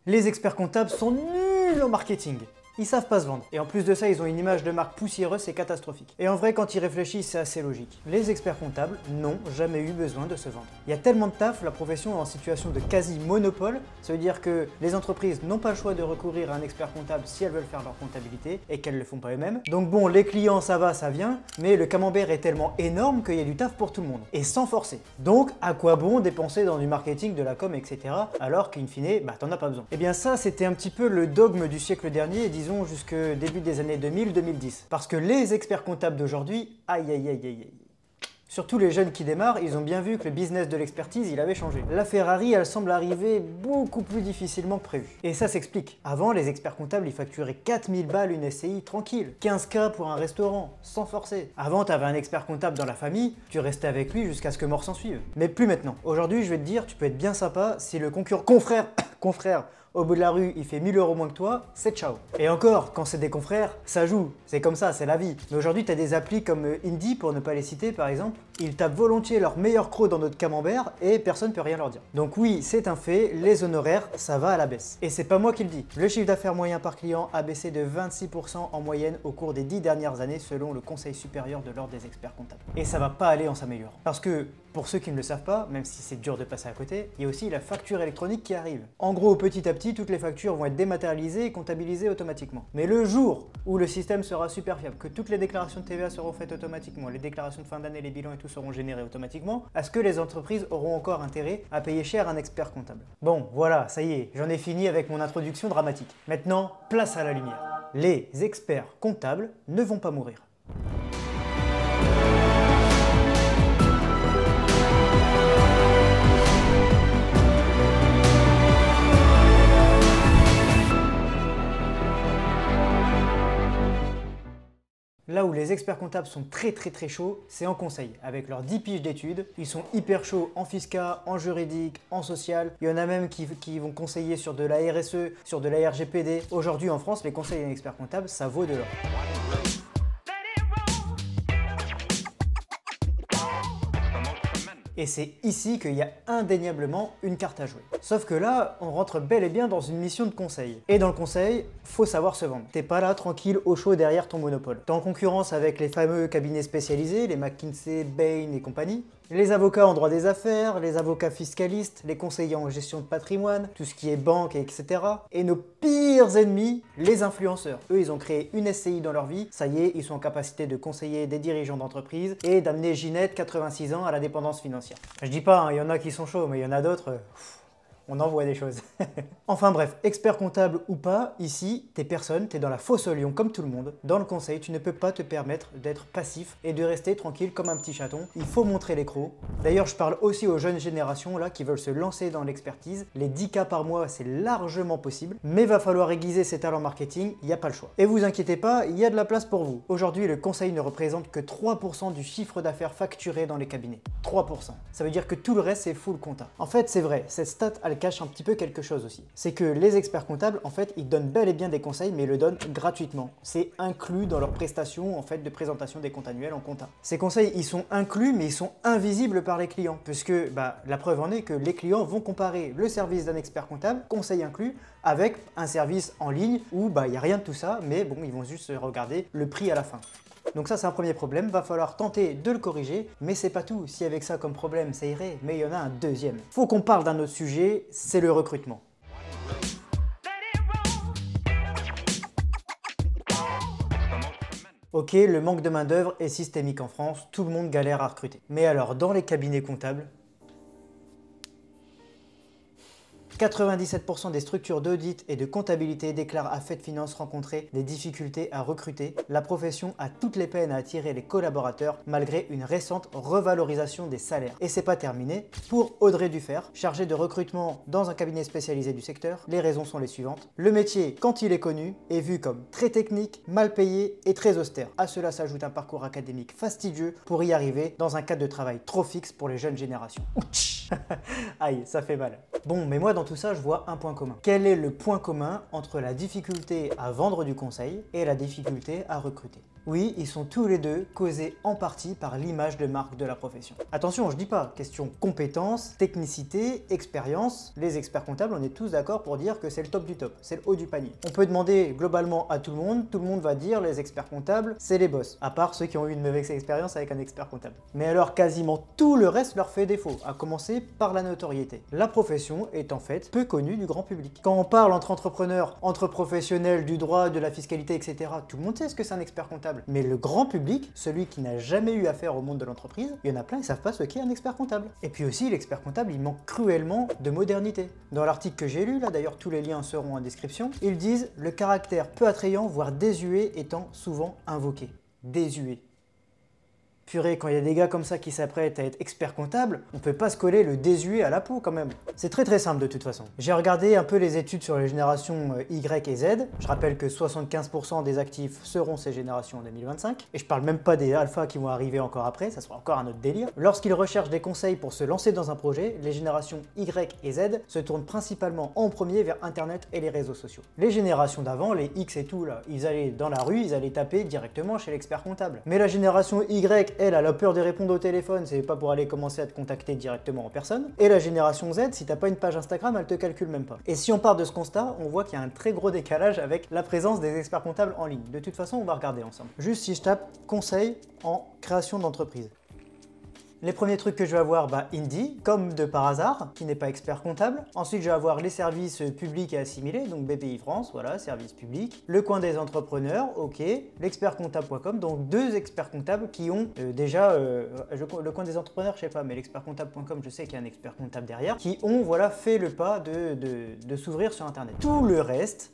Les experts comptables sont nuls en marketing. Ils savent pas se vendre. Et en plus de ça, ils ont une image de marque poussiéreuse et catastrophique. Et en vrai, quand ils réfléchissent, c'est assez logique. Les experts comptables n'ont jamais eu besoin de se vendre. Il y a tellement de taf, la profession est en situation de quasi-monopole. Ça veut dire que les entreprises n'ont pas le choix de recourir à un expert comptable si elles veulent faire leur comptabilité et qu'elles le font pas eux-mêmes. Donc bon, les clients, ça va, ça vient, mais le camembert est tellement énorme qu'il y a du taf pour tout le monde. Et sans forcer. Donc, à quoi bon dépenser dans du marketing, de la com, etc. alors qu'in fine, t'en as pas besoin. Et bien ça, c'était un petit peu le dogme du siècle dernier, disons jusque début des années 2000-2010. Parce que les experts comptables d'aujourd'hui, aïe aïe aïe aïe aïe. Surtout les jeunes qui démarrent, ils ont bien vu que le business de l'expertise, il avait changé. La Ferrari, elle semble arriver beaucoup plus difficilement que prévu. Et ça s'explique. Avant, les experts comptables, ils facturaient 4000 balles une SCI tranquille. 15K pour un restaurant, sans forcer. Avant, t'avais un expert comptable dans la famille, tu restais avec lui jusqu'à ce que mort s'en suive. Mais plus maintenant. Aujourd'hui, je vais te dire, tu peux être bien sympa si le confrère, au bout de la rue, il fait 1000 € moins que toi, c'est ciao. Et encore, quand c'est des confrères, ça joue. C'est comme ça, c'est la vie. Mais aujourd'hui, tu as des applis comme Indie, pour ne pas les citer par exemple. Ils tapent volontiers leur meilleur croc dans notre camembert et personne ne peut rien leur dire. Donc oui, c'est un fait, les honoraires, ça va à la baisse. Et c'est pas moi qui le dis. Le chiffre d'affaires moyen par client a baissé de 26% en moyenne au cours des 10 dernières années selon le Conseil supérieur de l'ordre des experts comptables. Et ça va pas aller en s'améliorant. Parce que, pour ceux qui ne le savent pas, même si c'est dur de passer à côté, il y a aussi la facture électronique qui arrive. En gros, petit à petit, toutes les factures vont être dématérialisées et comptabilisées automatiquement. Mais le jour où le système sera super fiable, que toutes les déclarations de TVA seront faites automatiquement, les déclarations de fin d'année, les bilans et tout seront générés automatiquement, est-ce que les entreprises auront encore intérêt à payer cher un expert comptable? Bon, voilà, ça y est, j'en ai fini avec mon introduction dramatique. Maintenant, place à la lumière. Les experts comptables ne vont pas mourir. Là où les experts comptables sont très chauds, c'est en conseil. Avec leurs 10 piges d'études, ils sont hyper chauds en fiscal, en juridique, en social. Il y en a même qui vont conseiller sur de la RSE, sur de la RGPD. Aujourd'hui en France, les conseils d'un expert comptable, ça vaut de l'or. Et c'est ici qu'il y a indéniablement une carte à jouer. Sauf que là, on rentre bel et bien dans une mission de conseil. Et dans le conseil, faut savoir se vendre. T'es pas là tranquille au chaud derrière ton monopole. T'es en concurrence avec les fameux cabinets spécialisés, les McKinsey, Bain et compagnie. Les avocats en droit des affaires, les avocats fiscalistes, les conseillers en gestion de patrimoine, tout ce qui est banque, etc. Et nos pires ennemis, les influenceurs. Eux, ils ont créé une SCI dans leur vie, ça y est, ils sont en capacité de conseiller des dirigeants d'entreprise et d'amener Ginette, 86 ans, à la dépendance financière. Je dis pas, il y en a qui sont chauds, mais il y en a d'autres... on en voit des choses. Enfin bref, expert comptable ou pas, ici, t'es personne, t'es dans la fosse au lion comme tout le monde. Dans le conseil, tu ne peux pas te permettre d'être passif et de rester tranquille comme un petit chaton. Il faut montrer les crocs. D'ailleurs, je parle aussi aux jeunes générations là qui veulent se lancer dans l'expertise. Les 10K par mois, c'est largement possible, mais va falloir aiguiser ses talents marketing, il n'y a pas le choix. Et vous inquiétez pas, il y a de la place pour vous. Aujourd'hui, le conseil ne représente que 3% du chiffre d'affaires facturé dans les cabinets. 3%. Ça veut dire que tout le reste, c'est full compta. En fait, c'est vrai, cette stat, elle cache un petit peu quelque chose aussi. C'est que les experts comptables, en fait, ils donnent bel et bien des conseils, mais ils le donnent gratuitement. C'est inclus dans leur prestation, en fait, de présentation des comptes annuels en compta. Ces conseils, ils sont inclus, mais ils sont invisibles par les clients, puisque la preuve en est que les clients vont comparer le service d'un expert comptable, conseil inclus, avec un service en ligne où il n'y a rien de tout ça, mais bon, ils vont juste regarder le prix à la fin. Donc ça, c'est un premier problème, va falloir tenter de le corriger, mais c'est pas tout. Si avec ça comme problème, ça irait, mais il y en a un deuxième. Faut qu'on parle d'un autre sujet, c'est le recrutement. Ok, le manque de main d'œuvre est systémique en France, tout le monde galère à recruter. Mais alors, dans les cabinets comptables, 97% des structures d'audit et de comptabilité déclarent à Fait Finance rencontrer des difficultés à recruter. La profession a toutes les peines à attirer les collaborateurs malgré une récente revalorisation des salaires. Et c'est pas terminé. Pour Audrey Duffer, chargée de recrutement dans un cabinet spécialisé du secteur, les raisons sont les suivantes. Le métier, quand il est connu, est vu comme très technique, mal payé et très austère. À cela s'ajoute un parcours académique fastidieux pour y arriver dans un cadre de travail trop fixe pour les jeunes générations. Aïe, ça fait mal. Bon, mais moi dans tout ça, je vois un point commun. Quel est le point commun entre la difficulté à vendre du conseil et la difficulté à recruter? Oui, ils sont tous les deux causés en partie par l'image de marque de la profession. Attention, je dis pas, question compétences, technicité, expérience, les experts comptables, on est tous d'accord pour dire que c'est le top du top, c'est le haut du panier. On peut demander globalement à tout le monde va dire les experts comptables, c'est les boss, à part ceux qui ont eu une mauvaise expérience avec un expert comptable. Mais alors quasiment tout le reste leur fait défaut, à commencer par la notoriété. La profession est en fait peu connue du grand public. Quand on parle entre entrepreneurs, entre professionnels du droit, de la fiscalité, etc., tout le monde sait ce que c'est un expert comptable. Mais le grand public, celui qui n'a jamais eu affaire au monde de l'entreprise, il y en a plein, ils savent pas ce qu'est un expert comptable. Et puis aussi, l'expert comptable, il manque cruellement de modernité. Dans l'article que j'ai lu, là d'ailleurs tous les liens seront en description, ils disent le caractère peu attrayant, voire désuet, étant souvent invoqué. Désuet. Purée, quand il y a des gars comme ça qui s'apprêtent à être experts comptables, on peut pas se coller le désuet à la peau quand même. C'est très simple de toute façon. J'ai regardé un peu les études sur les générations Y et Z. Je rappelle que 75% des actifs seront ces générations en 2025. Et je parle même pas des alphas qui vont arriver encore après, ça sera encore un autre délire. Lorsqu'ils recherchent des conseils pour se lancer dans un projet, les générations Y et Z se tournent principalement en premier vers Internet et les réseaux sociaux. Les générations d'avant, les X et tout là, ils allaient dans la rue, ils allaient taper directement chez l'expert comptable. Mais la génération Y, elle a peur de répondre au téléphone, c'est pas pour aller commencer à te contacter directement en personne. Et la génération Z, si t'as pas une page Instagram, elle te calcule même pas. Et si on part de ce constat, on voit qu'il y a un très gros décalage avec la présence des experts comptables en ligne. De toute façon, on va regarder ensemble. Juste si je tape conseil en création d'entreprise. Les premiers trucs que je vais avoir, Indie, comme de par hasard, qui n'est pas expert comptable. Ensuite, je vais avoir les services publics et assimilés, donc BPI France, voilà, service public. Le coin des entrepreneurs, ok. L'expertcomptable.com, donc deux experts comptables qui ont déjà, le coin des entrepreneurs, je sais pas, mais l'expertcomptable.com, je sais qu'il y a un expert comptable derrière, qui ont, voilà, fait le pas de s'ouvrir sur Internet. Tout le reste,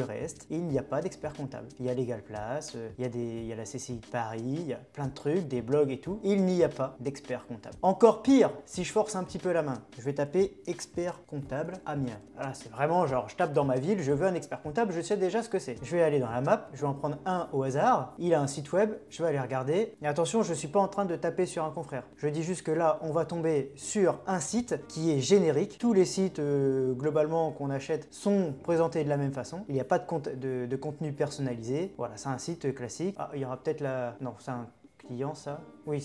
il n'y a pas d'expert comptable. Il y a Legal Place, il y a la CCI de Paris, il y a plein de trucs, des blogs et tout. Il n'y a pas d'expert comptable. Encore pire, si je force un petit peu la main, je vais taper expert comptable Amiens. Voilà, c'est vraiment genre, je tape dans ma ville, je veux un expert comptable, je sais déjà ce que c'est. Je vais aller dans la map, je vais en prendre un au hasard, il a un site web, je vais aller regarder. Et attention, je suis pas en train de taper sur un confrère. Je dis juste que là, on va tomber sur un site qui est générique. Tous les sites, globalement, qu'on achète sont présentés de la même façon. Il n'y a pas de contenu personnalisé. Voilà, c'est un site classique. Ah, il y aura peut-être la... Non, c'est un client, ça. Oui,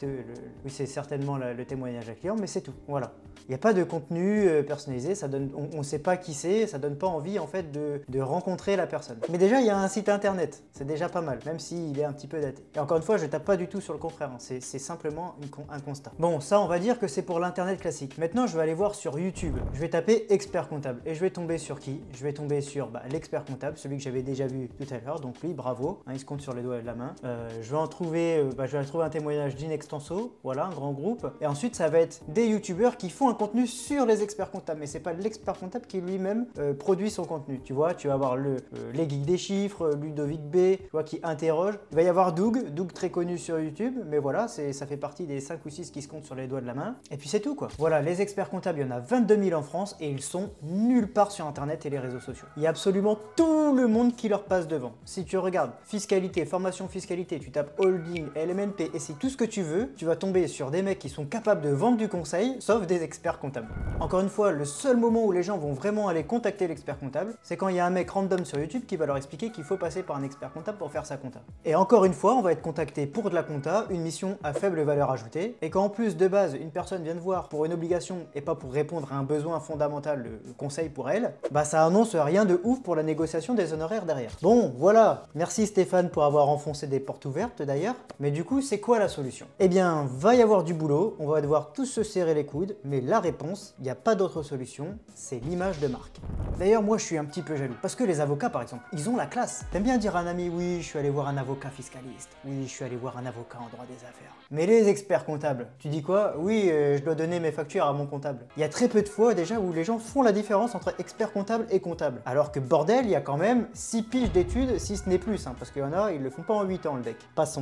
c'est certainement le témoignage à client, mais c'est tout. Voilà. Il n'y a pas de contenu personnalisé, ça donne, on ne sait pas qui c'est, ça donne pas envie en fait de rencontrer la personne. Mais déjà, il y a un site internet, c'est déjà pas mal, même s'il est un petit peu daté. Et encore une fois, je tape pas du tout sur le confrère, hein. C'est simplement un constat. Bon, ça, on va dire que c'est pour l'internet classique. Maintenant, je vais aller voir sur YouTube. Je vais taper expert comptable et je vais tomber sur qui? Je vais tomber sur l'expert comptable, celui que j'avais déjà vu tout à l'heure. Donc lui, bravo, hein, il se compte sur les doigts de la main. Je vais en trouver, je vais trouver un témoignage d'Inextenso, voilà, un grand groupe. Et ensuite, ça va être des youtubeurs qui font un contenu sur les experts comptables, mais c'est pas l'expert comptable qui lui-même produit son contenu. Tu vois, tu vas avoir les geeks des chiffres, Ludovic B, tu vois, qui interroge. Il va y avoir Doug très connu sur YouTube, mais voilà, ça fait partie des 5 ou 6 qui se comptent sur les doigts de la main. Et puis c'est tout, quoi. Voilà, les experts comptables, il y en a 22 000 en France et ils sont nulle part sur Internet et les réseaux sociaux. Il y a absolument tout le monde qui leur passe devant. Si tu regardes fiscalité, formation fiscalité, tu tapes holding, LMNP, et c'est tout ce que tu veux, tu vas tomber sur des mecs qui sont capables de vendre du conseil, sauf des experts comptables. Encore une fois, le seul moment où les gens vont vraiment aller contacter l'expert comptable, c'est quand il y a un mec random sur YouTube qui va leur expliquer qu'il faut passer par un expert comptable pour faire sa compta. Et encore une fois, on va être contacté pour de la compta, une mission à faible valeur ajoutée, et quand en plus de base, une personne vient te voir pour une obligation et pas pour répondre à un besoin fondamental, le conseil pour elle, ça annonce rien de ouf pour la négociation des honoraires derrière. Bon, voilà, merci Stéphane pour avoir enfoncé des portes ouvertes d'ailleurs, mais du coup, c'est quoi la solution? Eh bien, va y avoir du boulot, on va devoir tous se serrer les coudes, mais la réponse, il n'y a pas d'autre solution, c'est l'image de marque. D'ailleurs, moi je suis un petit peu jaloux, parce que les avocats par exemple, ils ont la classe. T'aimes bien dire à un ami, oui, je suis allé voir un avocat fiscaliste, oui, je suis allé voir un avocat en droit des affaires. Mais les experts comptables, tu dis quoi? Oui, je dois donner mes factures à mon comptable. Il y a très peu de fois déjà où les gens font la différence entre expert comptable et comptable. Alors que bordel, il y a quand même 6 piges d'études, si ce n'est plus, hein, parce qu'il y en a, ils le font pas en 8 ans le deck. Passons. L'image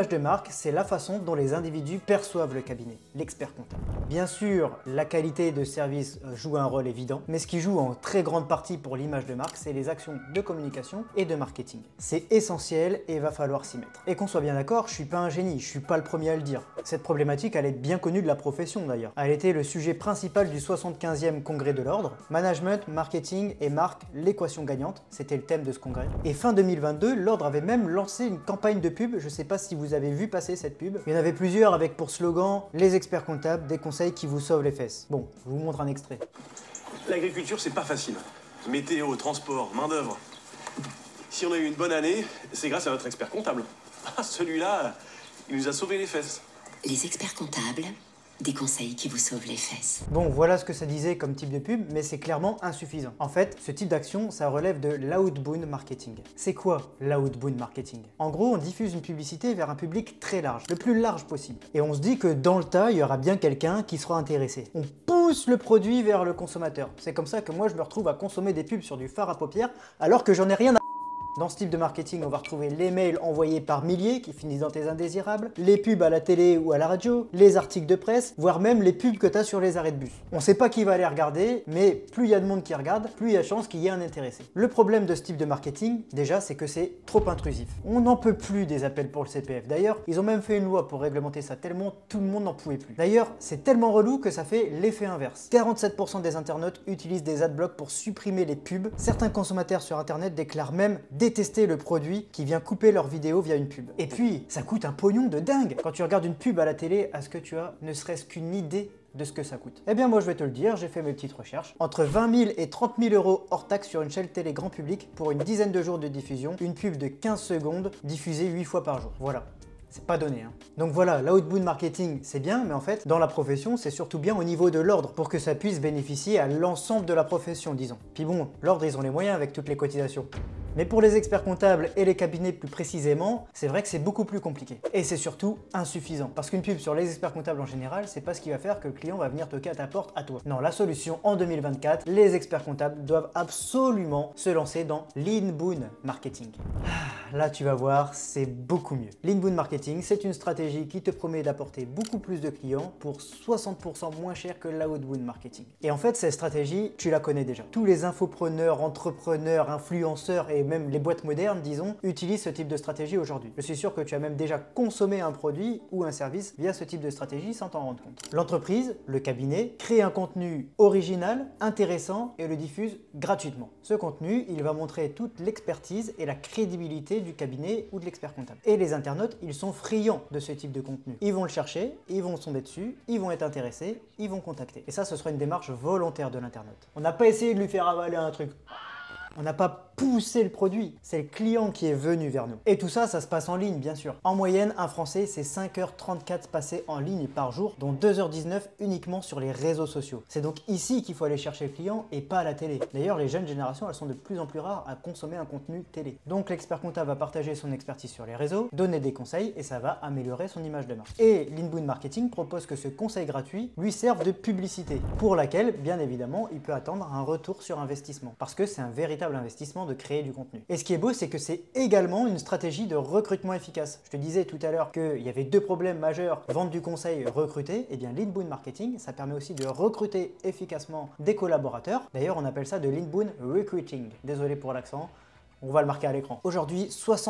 L'image de marque, c'est la façon dont les individus perçoivent le cabinet, l'expert comptable. Bien sûr, la qualité de service joue un rôle évident, mais ce qui joue en très grande partie pour l'image de marque, c'est les actions de communication et de marketing. C'est essentiel et il va falloir s'y mettre. Et qu'on soit bien d'accord, je suis pas un génie, je suis pas le premier à le dire. Cette problématique, elle est bien connue de la profession d'ailleurs. Elle était le sujet principal du 75e congrès de l'ordre. Management, marketing et marque, l'équation gagnante, c'était le thème de ce congrès. Et fin 2022, l'ordre avait même lancé une campagne de pub, je sais pas si vous avez vu passer cette pub. Il y en avait plusieurs avec pour slogan « Les experts comptables, des conseils qui vous sauvent les fesses ». Bon, je vous montre un extrait. L'agriculture, c'est pas facile. Météo, transport, main-d'œuvre. Si on a eu une bonne année, c'est grâce à notre expert comptable. Ah, celui-là, il nous a sauvé les fesses. Les experts comptables, des conseils qui vous sauvent les fesses. Bon, voilà ce que ça disait comme type de pub, mais c'est clairement insuffisant. En fait, ce type d'action, ça relève de l'outbound marketing. C'est quoi l'outbound marketing? En gros, on diffuse une publicité vers un public très large, le plus large possible. Et on se dit que dans le tas, il y aura bien quelqu'un qui sera intéressé. On pousse le produit vers le consommateur. C'est comme ça que moi, je me retrouve à consommer des pubs sur du fard à paupières, alors que j'en ai rien à... Dans ce type de marketing, on va retrouver les mails envoyés par milliers qui finissent dans tes indésirables, les pubs à la télé ou à la radio, les articles de presse, voire même les pubs que tu as sur les arrêts de bus. On sait pas qui va les regarder, mais plus il y a de monde qui regarde, plus il y a chance qu'il y ait un intéressé. Le problème de ce type de marketing, déjà, c'est que c'est trop intrusif. On n'en peut plus des appels pour le CPF. D'ailleurs, ils ont même fait une loi pour réglementer ça tellement tout le monde n'en pouvait plus. D'ailleurs, c'est tellement relou que ça fait l'effet inverse. 47% des internautes utilisent des adblocks pour supprimer les pubs. Certains consommateurs sur internet déclarent même détester le produit qui vient couper leur vidéo via une pub. Et puis, ça coûte un pognon de dingue. Quand tu regardes une pub à la télé, est-ce que tu as ne serait-ce qu'une idée de ce que ça coûte? Eh bien moi je vais te le dire, j'ai fait mes petites recherches. Entre 20 000 et 30 000 euros hors taxe sur une chaîne télé grand public pour une dizaine de jours de diffusion, une pub de 15 secondes diffusée 8 fois par jour. Voilà. C'est pas donné, hein. Donc voilà, l'outbound marketing, c'est bien, mais en fait, dans la profession, c'est surtout bien au niveau de l'ordre, pour que ça puisse bénéficier à l'ensemble de la profession, disons. Puis bon, l'ordre, ils ont les moyens avec toutes les cotisations. Mais pour les experts comptables et les cabinets plus précisément, c'est vrai que c'est beaucoup plus compliqué. Et c'est surtout insuffisant. Parce qu'une pub sur les experts comptables en général, c'est pas ce qui va faire que le client va venir toquer à ta porte à toi. Non, la solution en 2024, les experts comptables doivent absolument se lancer dans l'inbound marketing. Là, tu vas voir, c'est beaucoup mieux. L'inbound marketing, c'est une stratégie qui te promet d'apporter beaucoup plus de clients pour 60% moins cher que l'outbound marketing. Et en fait, cette stratégie, tu la connais déjà. Tous les infopreneurs, entrepreneurs, influenceurs et même les boîtes modernes, disons, utilisent ce type de stratégie aujourd'hui. Je suis sûr que tu as même déjà consommé un produit ou un service via ce type de stratégie sans t'en rendre compte. L'entreprise, le cabinet, crée un contenu original, intéressant et le diffuse gratuitement. Ce contenu, il va montrer toute l'expertise et la crédibilité du cabinet ou de l'expert comptable. Et les internautes, ils sont friands de ce type de contenu. Ils vont le chercher, ils vont tomber dessus, ils vont être intéressés, ils vont contacter. Et ça, ce sera une démarche volontaire de l'internaute. On n'a pas essayé de lui faire avaler un truc. On n'a pas poussé le produit, c'est le client qui est venu vers nous. Et tout ça, ça se passe en ligne, bien sûr. En moyenne, un Français, c'est 5h34 passés en ligne par jour, dont 2h19 uniquement sur les réseaux sociaux. C'est donc ici qu'il faut aller chercher le client et pas à la télé. D'ailleurs, les jeunes générations, elles sont de plus en plus rares à consommer un contenu télé. Donc l'expert comptable va partager son expertise sur les réseaux, donner des conseils et ça va améliorer son image de marque. Et l'inbound marketing propose que ce conseil gratuit lui serve de publicité, pour laquelle, bien évidemment, il peut attendre un retour sur investissement. Parce que c'est un véritable investissement de créer du contenu. Et ce qui est beau, c'est que c'est également une stratégie de recrutement efficace. Je te disais tout à l'heure qu'il y avait deux problèmes majeurs, vendre du conseil, recruter. Et bien l'inbound marketing, ça permet aussi de recruter efficacement des collaborateurs. D'ailleurs, on appelle ça de l'inbound recruiting. Désolé pour l'accent. On va le marquer à l'écran. Aujourd'hui,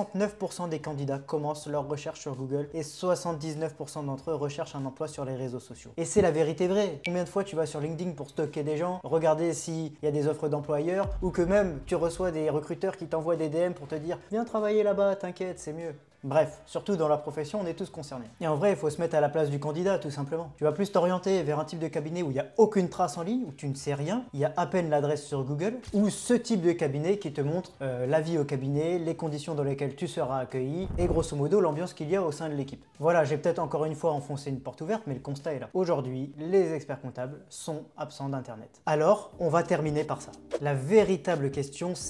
69% des candidats commencent leur recherche sur Google et 79% d'entre eux recherchent un emploi sur les réseaux sociaux. Et c'est la vérité vraie. Combien de fois tu vas sur LinkedIn pour stocker des gens, regarder s'il y a des offres d'emploi ailleurs, ou que même tu reçois des recruteurs qui t'envoient des DM pour te dire « Viens travailler là-bas, t'inquiète, c'est mieux ». Bref, surtout dans la profession, on est tous concernés. Et en vrai, il faut se mettre à la place du candidat, tout simplement. Tu vas plus t'orienter vers un type de cabinet où il n'y a aucune trace en ligne, où tu ne sais rien, il y a à peine l'adresse sur Google, ou ce type de cabinet qui te montre la vie au cabinet, les conditions dans lesquelles tu seras accueilli, et grosso modo l'ambiance qu'il y a au sein de l'équipe. Voilà, j'ai peut-être encore une fois enfoncé une porte ouverte, mais le constat est là. Aujourd'hui, les experts comptables sont absents d'Internet. Alors, on va terminer par ça. La véritable question, c'est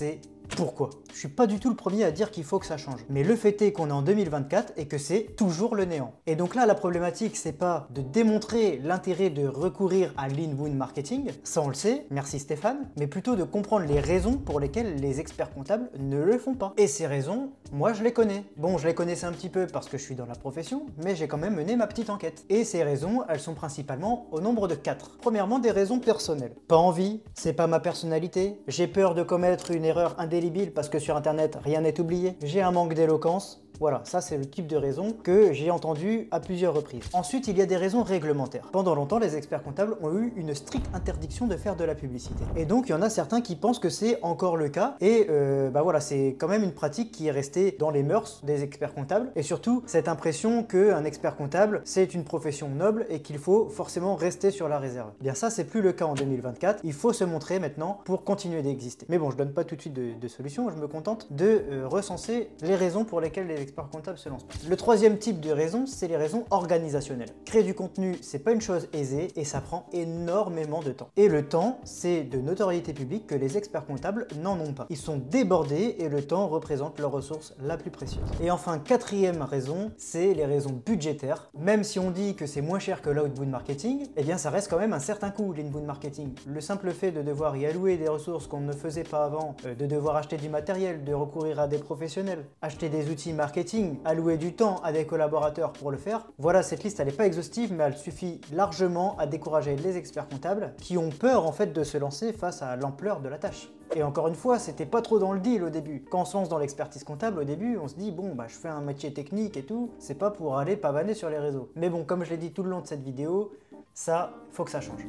Pourquoi? Je suis pas du tout le premier à dire qu'il faut que ça change. Mais le fait est qu'on est en 2024 et que c'est toujours le néant. Et donc là, la problématique, c'est pas de démontrer l'intérêt de recourir à l'inbound marketing, ça on le sait, merci Stéphane, mais plutôt de comprendre les raisons pour lesquelles les experts comptables ne le font pas. Et ces raisons, moi je les connais. Bon, je les connaissais un petit peu parce que je suis dans la profession, mais j'ai quand même mené ma petite enquête. Et ces raisons, elles sont principalement au nombre de 4. Premièrement, des raisons personnelles. Pas envie, c'est pas ma personnalité, j'ai peur de commettre une erreur indélébile parce que sur internet rien n'est oublié, j'ai un manque d'éloquence. Voilà, ça c'est le type de raison que j'ai entendu à plusieurs reprises. Ensuite, il y a des raisons réglementaires. Pendant longtemps, les experts comptables ont eu une stricte interdiction de faire de la publicité. Et donc, il y en a certains qui pensent que c'est encore le cas. Et voilà, c'est quand même une pratique qui est restée dans les mœurs des experts comptables. Et surtout, cette impression qu'un expert comptable, c'est une profession noble et qu'il faut forcément rester sur la réserve. Eh bien ça, c'est plus le cas en 2024. Il faut se montrer maintenant pour continuer d'exister. Mais bon, je donne pas tout de suite de solution. Je me contente de recenser les raisons pour lesquelles les experts comptables se lancent pas. Le troisième type de raison, c'est les raisons organisationnelles. Créer du contenu, c'est pas une chose aisée et ça prend énormément de temps. Et le temps, c'est de notoriété publique que les experts comptables n'en ont pas. Ils sont débordés et le temps représente leur ressource la plus précieuse. Et enfin, quatrième raison, c'est les raisons budgétaires. Même si on dit que c'est moins cher que l'outbound marketing, eh bien ça reste quand même un certain coût, l'inbound marketing. Le simple fait de devoir y allouer des ressources qu'on ne faisait pas avant, de devoir acheter du matériel, de recourir à des professionnels, acheter des outils marketing, allouer du temps à des collaborateurs pour le faire. Voilà, cette liste elle n'est pas exhaustive, mais elle suffit largement à décourager les experts comptables qui ont peur en fait de se lancer face à l'ampleur de la tâche. Et encore une fois, c'était pas trop dans le deal au début. Quand on se lance dans l'expertise comptable, au début, on se dit bon bah je fais un métier technique et tout, c'est pas pour aller pavaner sur les réseaux. Mais bon, comme je l'ai dit tout le long de cette vidéo, ça, faut que ça change.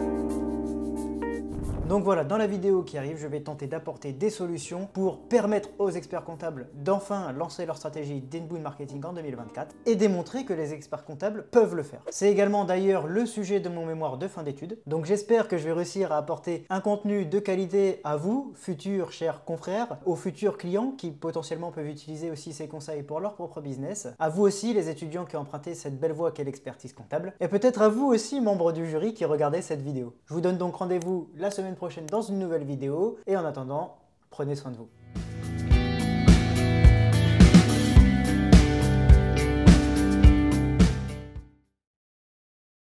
Donc voilà, dans la vidéo qui arrive, je vais tenter d'apporter des solutions pour permettre aux experts comptables d'enfin lancer leur stratégie d'inbound marketing en 2024 et démontrer que les experts comptables peuvent le faire. C'est également d'ailleurs le sujet de mon mémoire de fin d'études, donc j'espère que je vais réussir à apporter un contenu de qualité à vous, futurs chers confrères, aux futurs clients qui potentiellement peuvent utiliser aussi ces conseils pour leur propre business, à vous aussi les étudiants qui ont emprunté cette belle voie qu'est l'expertise comptable, et peut-être à vous aussi membres du jury qui regardez cette vidéo. Je vous donne donc rendez-vous la semaine prochaine dans une nouvelle vidéo et en attendant, prenez soin de vous.